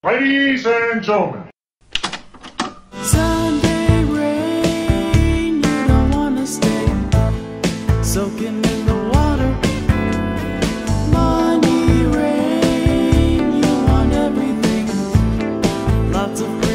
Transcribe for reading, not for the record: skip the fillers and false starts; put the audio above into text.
Ladies and gentlemen. Sunday rain, you don't wanna stay soaking in the water. Money rain, you want everything. Lots of